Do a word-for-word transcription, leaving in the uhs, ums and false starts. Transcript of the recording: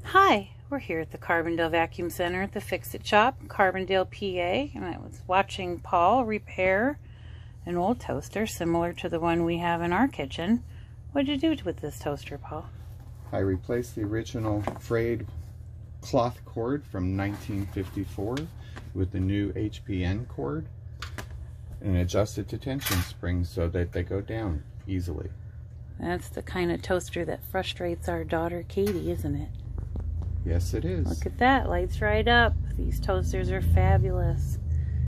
Hi, we're here at the Carbondale Vacuum Center at the Fixit Shop, Carbondale, P A, and I was watching Paul repair an old toaster similar to the one we have in our kitchen. What did you do with this toaster, Paul? I replaced the original frayed cloth cord from nineteen fifty-four with the new H P N cord and adjusted to tension springs so that they go down easily. That's the kind of toaster that frustrates our daughter Katie, isn't it? Yes, it is. Look at that, lights right up. These toasters are fabulous.